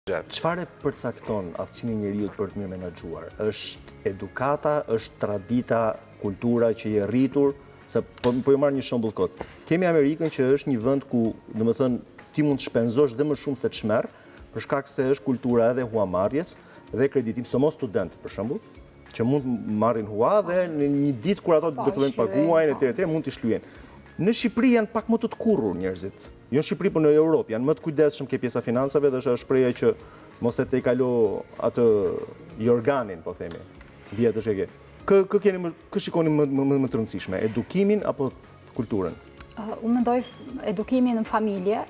Çfarë përcakton aftësinë e njeriut për të mirë menaxhuar? Është edukata, është tradita, kultura që je rritur? Se po ju marr një shembull kot. Kemi Amerikën që është një vend ku, domethënë, ti mund të shpenzosh dhe më shumë se ç'merr, për shkak se është kultura edhe huamarrjes dhe kreditim, somos student për shembull, që mund të marrin hua dhe në një ditë kur ato do fillojnë të paguajnë etj mund të shlyejnë. Në Shqipëri janë pak më të kurrur njerëzit. Jo në Shqipëri, por në Europë janë më të kujdesshëm ke pjesa financave dhe është shpreha që mos e te kalo atë jorganin, po themi. Bie të shege. Kë shikoni më të rëndësishme, edukimin apo kulturën? Unë mendoj edukimi në familje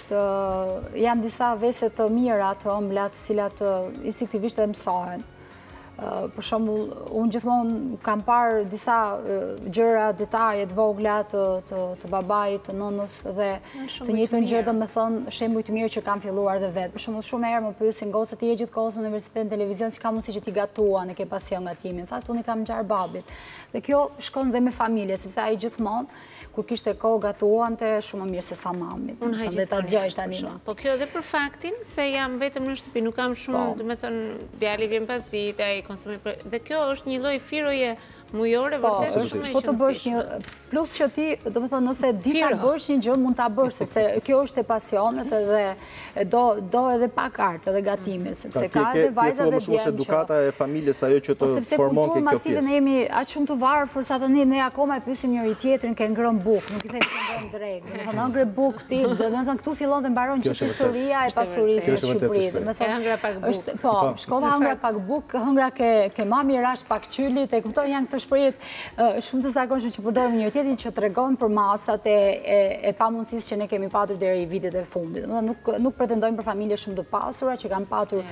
janë disa vese të mira të ëmbla të cilat instinktivisht e mësohen. Për shembull, unë gjithmonë kam parë disa gjëra, detaje të vogla të babait, të nënës dhe të njëjtën gjë, domethënë shembuj të mirë që kam filluar dhe vetë. Për shembull, shumë herë më pyesin goca ti je gjithkohës në universitet, në televizion, si ka mundësi që ti gatuan, e ke pasion gatimin. Në fakt unë i kam ngjar babit. Dhe kjo shkon dhe me familje, sepse ai gjithmonë kur kishte kohë gatuante shumë më mirë se sa mamit. Unë dhe ta dëgjoj tani. Po kjo edhe për faktin se jam vetëm në shtëpi, nuk kam shumë, domethënë djali vjen pas dite, ai konsumoj. Dhe kjo është një lloj firoje mujore vërtet shumë e po të bësh një plus që ti, domethënë nëse di ta bësh një gjë mund ta bësh sepse kjo është e pasionet edhe do edhe pak art edhe gatimi sepse ka edhe vajza dhe djem. Është edukata e familjes ajo që të formon kjo pjesë. Sepse masive ne jemi aq shumë të varfër sa tani ne akoma e pyesim njëri tjetrin ke ngrën bukë, nuk i them ke ngrën drejt. Domethënë ngre bukë ti, domethënë këtu fillon dhe mbaron gjithë historia e pasurisë në Shqipëri. Domethënë hëngra pak bukë. Po, shkova hëngra pak bukë, hëngra ke mami rash pak qylit, e kupton janë këto shprehje shumë të zakonshme që përdorim njëri tjetrin që tregon për masat e pamundësisë që ne kemi patur deri vitet e fundit. Domethënë nuk pretendojmë për familje shumë të pasura që kanë patur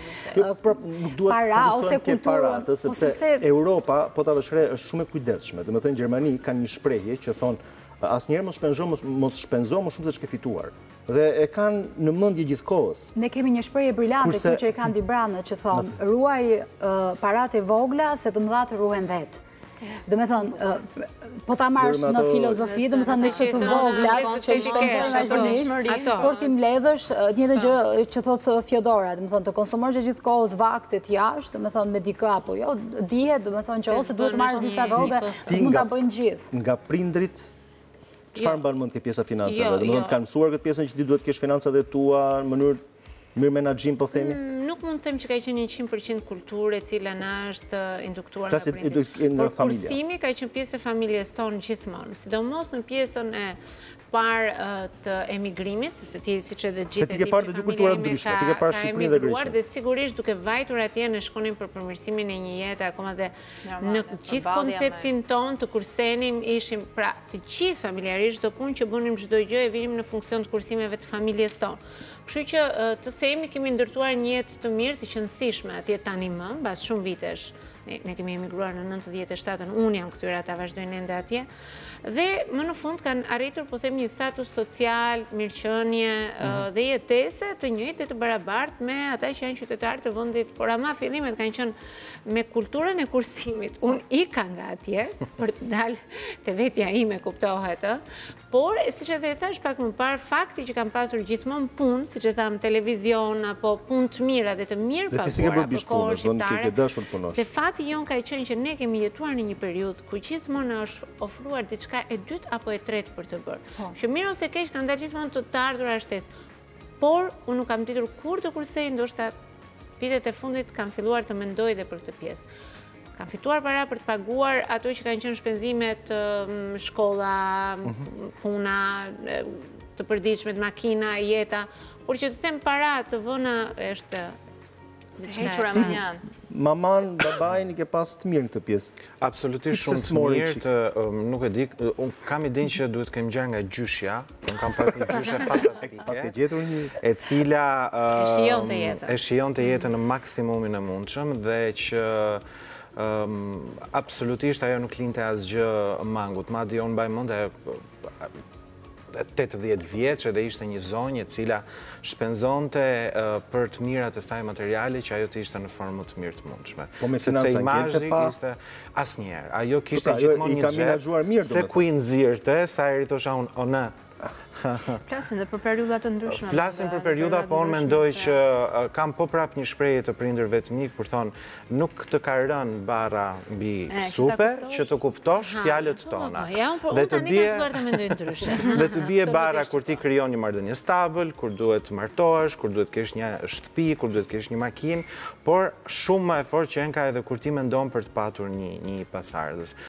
para ose kulturë, sepse Europa, po ta vësh re, është shumë e kujdesshme. Domethënë Gjermani kanë një shprehje që thonë asnjëherë mos shpenzo më shumë se ç'ke fituar. Dhe e kanë në mendje gjithkohës. Ne kemi një shprehje brillante këtu që e kanë Dibranët që thonë ruaj paratë e vogla se të mëdha të ruhen vetë. Domethënë, po ta marrësh në filozofi, domethënë ne këto të vogla që i shpenzon vazhdimisht, por ti mbledhësh një gjë që thotë Fjodora, domethënë të konsumosh gjithkohës vaktet jashtë, domethënë me dikë apo jo, dihet domethënë që ose duhet të marrësh disa rroga, mund ta bëjnë gjithë. Nga prindrit çfarë mban mend ke pjesa financave? Domethënë kanë mësuar këtë pjesën që ti duhet të kesh financat e tua në mënyrë mirë menaxhim, po themi? Nuk mund të them që ka qenë 100% kulturë e cila na është induktuar nga prindrit. Por kursimi ka qenë pjesë e familjes tonë gjithmonë, sidomos në pjesën e parë të emigrimit, sepse ti siç edhe gjithë e di për familjen ime ka emigruar dhe sigurisht duke vajtur atje ne shkonim për përmirësimin e një jete akoma dhe në gjithë konceptin tonë të kursenim ishim pra të gjithë familjarisht çdo punë që bënim çdo gjë e vinim në funksion të kursimeve të familjes tonë. Kështu që të themi kemi ndërtuar një jetë të mirë, të qëndësishme atje tani më, mbas shumë vitesh. Ne kemi emigruar në 97-ën, unë jam këtyre, ata vazhdojnë ende atje. Dhe më në fund kanë arritur, po them, një status social, mirëqenie dhe jetese të njëjtë të barabartë me ata që janë qytetarë të vendit, por ama fillimet kanë qenë me kulturën e kursimit. Unë ika nga atje për të dalë te vetja ime, kuptohet, por siç edhe thash pak më parë, fakti që kam pasur gjithmonë punë, siç e tham, televizion apo punë të mira dhe të mirë paguara për kohën shqiptare. Dhe fati jon ka qenë që ne kemi jetuar në një periudhë ku gjithmonë është ofruar diçka e dytë apo e tretë për të bërë. Që mirë ose keq kanë dalë gjithmonë të ardhura shtesë. Por unë nuk kam ditur kur të kursej, ndoshta vitet e fundit kam filluar të mendoj dhe për këtë pjesë. Kam fituar para për të paguar ato që kanë qenë shpenzimet, shkolla, puna, të përditshme, makina, jeta, por që të them para të vëna është hequra më janë. Maman, babajin i ke pas të mirë në këtë pjesë. Absolutisht shumë të mirë, nuk e di, unë kam idenë që duhet kem gjerë nga gjyshja, unë kam pas një gjyshja fantastike, e cila e shijon të jetën në maksimumin e mundshëm dhe që absolutisht ajo nuk linte asgjë mangut. Madje unë mbaj mend 80 vjeçë dhe ishte një zonjë e cila shpenzonte për të mirat e saj materiale që ajo të ishte në formë të mirë të mundshme. Po me financa imazhi ishte asnjëherë. Ajo kishte gjithmonë një xhep se ku i nxirrte, sa herë thosha unë, "O në, Flasin dhe për periudat të ndryshme. Flasin për periuda, po unë mendoj që kam po prap një shprehje të prindërve të mi, kur thonë, nuk të ka rënë bara mbi supe, që të kuptosh fjalët tona. Unë tani kam filluar të mendoj ndryshe. Dhe të bie bara kur ti krijon një marrëdhënie stabël, kur duhet të martohesh, kur duhet të kesh një shtëpi, kur duhet të kesh një makinë, por shumë më e fortë që ka edhe kur ti mendon për të patur një pasardhës.